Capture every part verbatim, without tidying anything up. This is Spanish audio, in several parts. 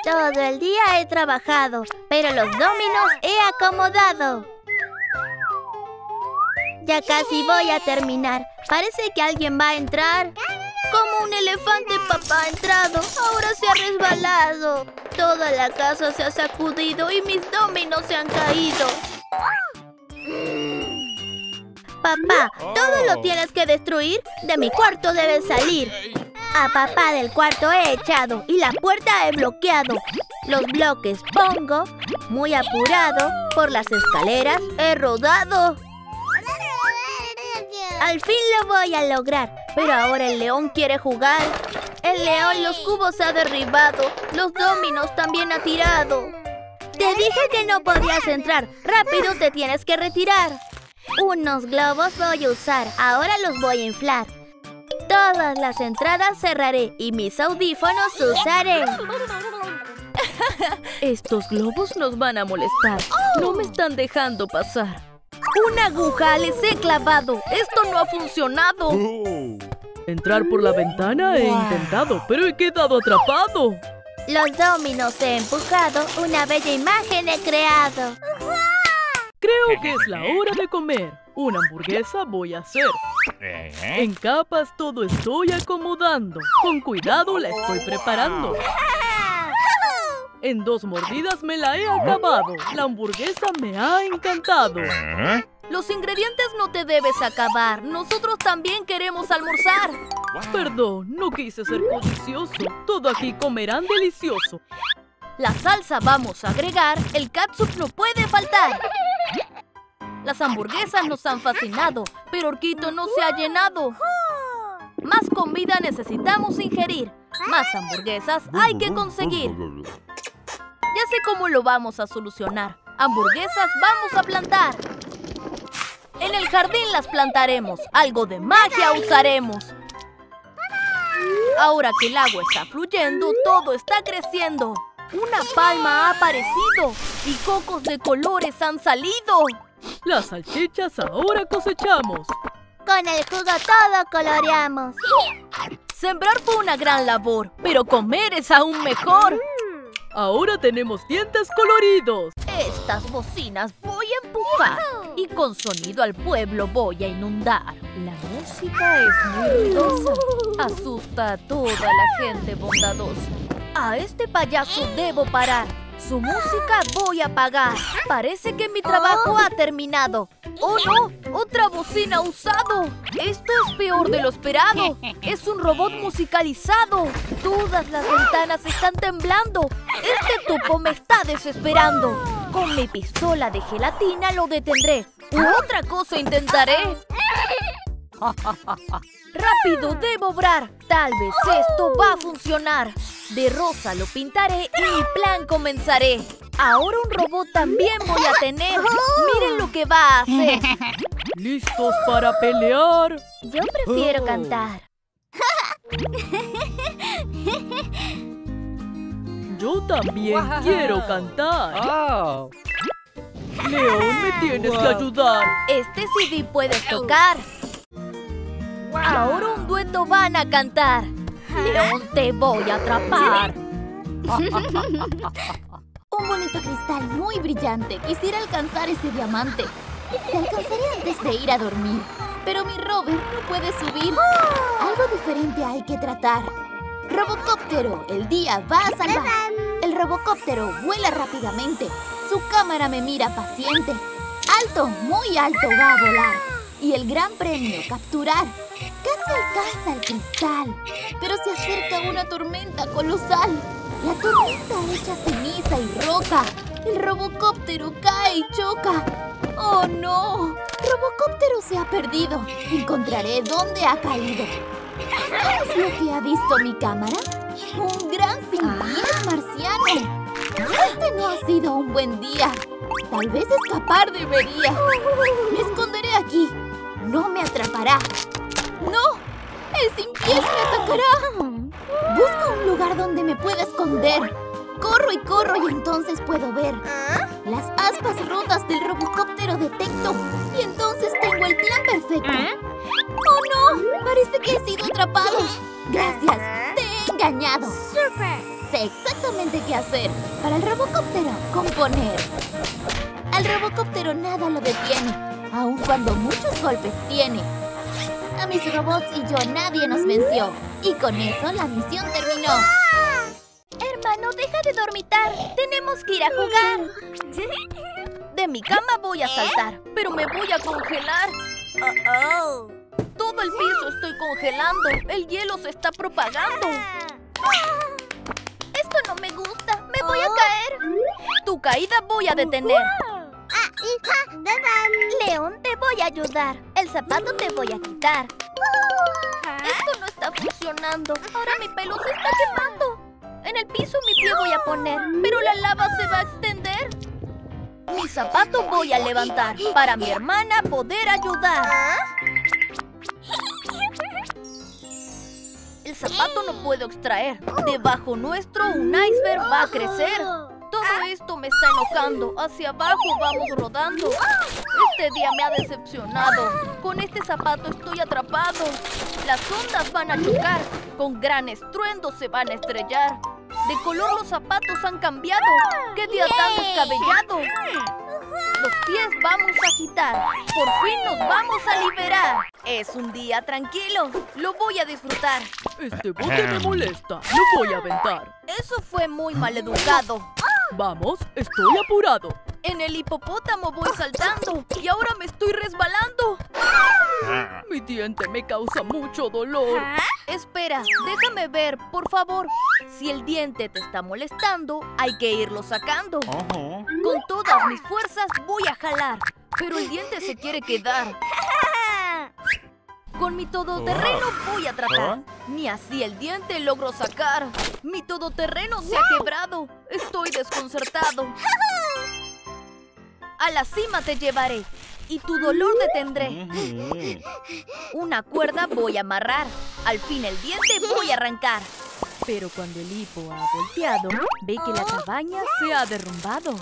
Todo el día he trabajado, pero los dominos he acomodado. Ya casi voy a terminar. Parece que alguien va a entrar. Como un elefante, papá ha entrado. Ahora se ha resbalado. Toda la casa se ha sacudido y mis dominos se han caído. Papá, ¿todo lo tienes que destruir? De mi cuarto debes salir. A papá del cuarto he echado y la puerta he bloqueado. Los bloques pongo, muy apurado, por las escaleras he rodado. Al fin lo voy a lograr, pero ahora el león quiere jugar. El león los cubos ha derribado, los dominos también ha tirado. Te dije que no podías entrar, rápido te tienes que retirar. Unos globos voy a usar, ahora los voy a inflar. Todas las entradas cerraré y mis audífonos usaré. Estos globos nos van a molestar. No me están dejando pasar. Una aguja les he clavado. Esto no ha funcionado. Oh. Entrar por la ventana he intentado, pero he quedado atrapado. Los dominos he empujado, una bella imagen he creado. Creo que es la hora de comer. Una hamburguesa voy a hacer. En capas todo estoy acomodando. Con cuidado la estoy preparando. En dos mordidas me la he acabado. La hamburguesa me ha encantado. Los ingredientes no te debes acabar. Nosotros también queremos almorzar. Perdón, no quise ser codicioso. Todo aquí comerán delicioso. La salsa vamos a agregar. El catsup no puede faltar. Las hamburguesas nos han fascinado, pero Orquito no se ha llenado. Más comida necesitamos ingerir. Más hamburguesas hay que conseguir. Ya sé cómo lo vamos a solucionar. Hamburguesas vamos a plantar. En el jardín las plantaremos. Algo de magia usaremos. Ahora que el agua está fluyendo, todo está creciendo. Una palma ha aparecido y cocos de colores han salido. Las salchichas ahora cosechamos. Con el jugo todo coloreamos. Sembrar fue una gran labor, pero comer es aún mejor. Ahora tenemos dientes coloridos. Estas bocinas voy a empujar y con sonido al pueblo voy a inundar. La música es muy ruidosa, asusta a toda la gente bondadosa. A este payaso debo parar. Su música voy a apagar. Parece que mi trabajo ha terminado. ¡Oh, no! ¡Otra bocina usado! Esto es peor de lo esperado. Es un robot musicalizado. Todas las ventanas están temblando. Este topo me está desesperando. Con mi pistola de gelatina lo detendré. U otra cosa intentaré. ¡Rápido, debo obrar! Tal vez esto va a funcionar. De rosa lo pintaré y mi plan comenzaré. Ahora un robot también voy a tener. Miren lo que va a hacer. ¿Listos para pelear? Yo prefiero Oh. cantar. Yo también quiero cantar. León, me tienes que ayudar. Este C D puedes tocar. Ahora un dueto van a cantar. León, te voy a atrapar. Un bonito cristal muy brillante. Quisiera alcanzar ese diamante. Te alcanzaré antes de ir a dormir. Pero mi Robert no puede subir. Algo diferente hay que tratar. Robocóptero, el día va a salvar. El robocóptero vuela rápidamente. Su cámara me mira paciente. Alto, muy alto va a volar. Y el gran premio, capturar. Casi alcanza el cristal. Pero se acerca una tormenta colosal. La tormenta echa ceniza y roca. El robocóptero cae y choca. ¡Oh, no! Robocóptero se ha perdido. Encontraré dónde ha caído. ¿Qué es lo que ha visto mi cámara? ¡Un gran sin pies marciano! Este no ha sido un buen día. Tal vez escapar debería. Me esconderé aquí. No me atrapará. ¡No! ¡El sin pies me atacará! Busco un lugar donde me pueda esconder. Corro y corro y entonces puedo ver. Las aspas rotas del robocóptero detecto. Y entonces tengo el plan perfecto. ¡Oh, no! Parece que he sido atrapado. Gracias, te he engañado. Sé exactamente qué hacer. Para el robocóptero, componer. Al robocóptero nada lo detiene, aun cuando muchos golpes tiene. A mis robots y yo nadie nos venció. Y con eso la misión terminó. Hermano, deja de dormitar. Tenemos que ir a jugar. De mi cama voy a saltar, pero me voy a congelar. Oh, oh. Todo el piso estoy congelando. El hielo se está propagando. Esto no me gusta. Me voy a caer. Tu caída voy a detener. León, te voy a ayudar. El zapato te voy a quitar. Esto no está funcionando. Ahora mi pelo se está quemando. En el piso mi pie voy a poner, pero la lava se va a extender. Mi zapato voy a levantar para mi hermana poder ayudar. El zapato no puedo extraer. Debajo nuestro un iceberg va a crecer. Todo esto me está enojando. Hacia abajo vamos rodando. Este día me ha decepcionado. Con este zapato estoy atrapado. Las ondas van a chocar. Con gran estruendo se van a estrellar. De color los zapatos han cambiado. ¡Qué día tan descabellado! Los pies vamos a agitar. Por fin nos vamos a liberar. Es un día tranquilo. Lo voy a disfrutar. Este bote me molesta. Lo voy a aventar. Eso fue muy maleducado. Vamos, estoy apurado. En el hipopótamo voy saltando y ahora me estoy resbalando. Mi diente me causa mucho dolor. Espera, déjame ver, por favor. Si el diente te está molestando, hay que irlo sacando. Con todas mis fuerzas voy a jalar, pero el diente se quiere quedar. Con mi todoterreno voy a tratar. Ni así el diente logro sacar. Mi todoterreno se ha quebrado. Estoy desconcertado. A la cima te llevaré y tu dolor detendré. Una cuerda voy a amarrar. Al fin el diente voy a arrancar. Pero cuando el hipo ha volteado, ve que la cabaña se ha derrumbado.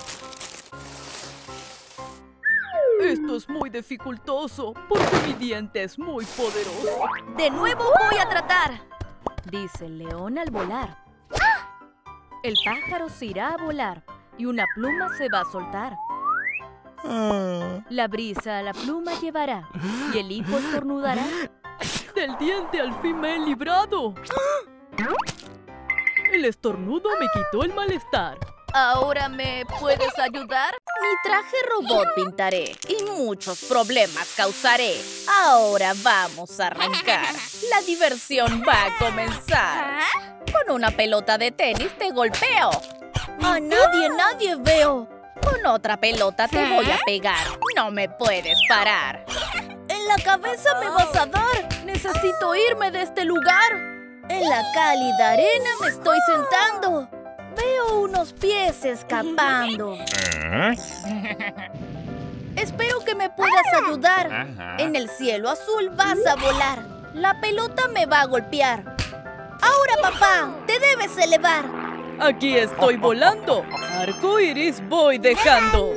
Esto es muy dificultoso, porque mi diente es muy poderoso. De nuevo voy a tratar, dice el león al volar. El pájaro se irá a volar y una pluma se va a soltar. La brisa a la pluma llevará y el hipo estornudará. Del diente al fin me he librado. El estornudo me quitó el malestar. ¿Ahora me puedes ayudar? Mi traje robot pintaré y muchos problemas causaré. Ahora vamos a arrancar. La diversión va a comenzar. Con una pelota de tenis te golpeo. A nadie, nadie veo. Con otra pelota te voy a pegar. No me puedes parar. En la cabeza me vas a dar. Necesito irme de este lugar. En la cálida arena me estoy sentando. Veo unos pies escapando. Espero que me puedas ayudar. En el cielo azul vas a volar. La pelota me va a golpear. Ahora, papá, te debes elevar. Aquí estoy volando. Arco iris voy dejando.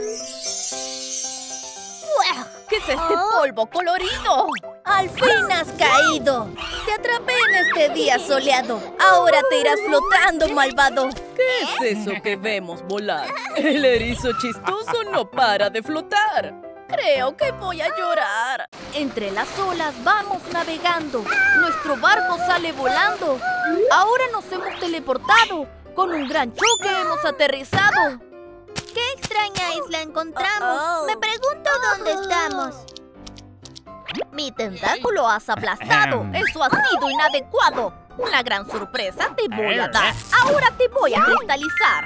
¿Qué es este polvo colorido? ¡Al fin has caído! Te atrapé en este día soleado. Ahora te irás flotando, malvado. ¿Qué es eso que vemos volar? El erizo chistoso no para de flotar. Creo que voy a llorar. Entre las olas vamos navegando. Nuestro barco sale volando. Ahora nos hemos teleportado. Con un gran choque hemos aterrizado. ¡Qué extraña isla encontramos! Oh, oh. Me pregunto dónde estamos. Mi tentáculo has aplastado. Eso ha sido inadecuado. Una gran sorpresa te voy a dar. Ahora te voy a cristalizar.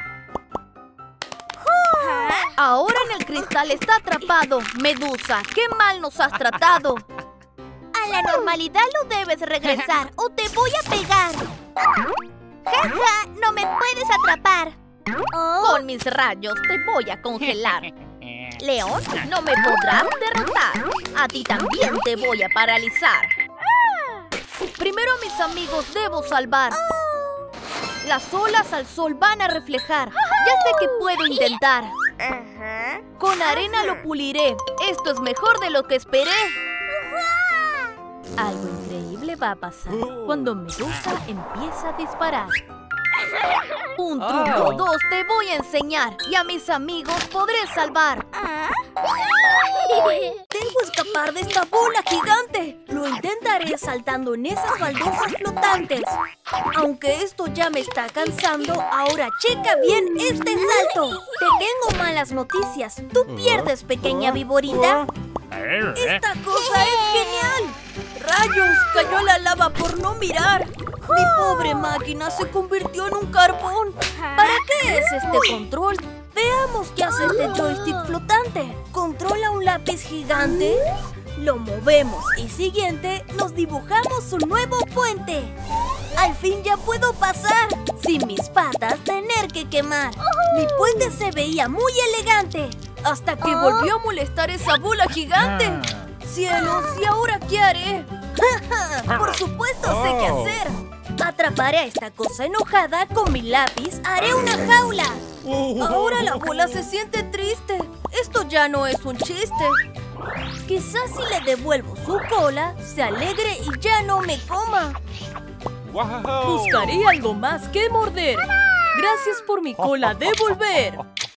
Ahora en el cristal está atrapado. Medusa, qué mal nos has tratado. A la normalidad lo debes regresar o te voy a pegar. Jaja, no me puedes atrapar. Oh. Con mis rayos te voy a congelar. León, no me podrás derrotar. A ti también te voy a paralizar. Primero a mis amigos debo salvar. Las olas al sol van a reflejar. Ya sé que puedo intentar. Con arena lo puliré. Esto es mejor de lo que esperé. Algo increíble va a pasar cuando Medusa empieza a disparar. Un truco dos te voy a enseñar y a mis amigos podré salvar. Debo escapar de esta bola gigante. Lo intentaré saltando en esas baldosas flotantes. Aunque esto ya me está cansando, ahora checa bien este salto. Te tengo malas noticias. Tú pierdes, pequeña viborita. ¡Esta cosa es genial! ¡Rayos! Cayó la lava por no mirar. Mi pobre máquina se convirtió en un carbón. ¿Para qué es este control? Veamos qué hace este joystick flotante. ¿Controla un lápiz gigante? Lo movemos y siguiente nos dibujamos un nuevo puente. ¡Al fin ya puedo pasar! Sin mis patas tener que quemar. Mi puente se veía muy elegante. Hasta que volvió a molestar esa bola gigante. ¡Cielos! ¿Y ahora qué haré? Por supuesto sé qué hacer. Atraparé a esta cosa enojada con mi lápiz. Haré una jaula. Ahora la bola se siente triste. Esto ya no es un chiste. Quizás si le devuelvo su cola, se alegre y ya no me coma. Buscaré algo más que morder. Gracias por mi cola devolver.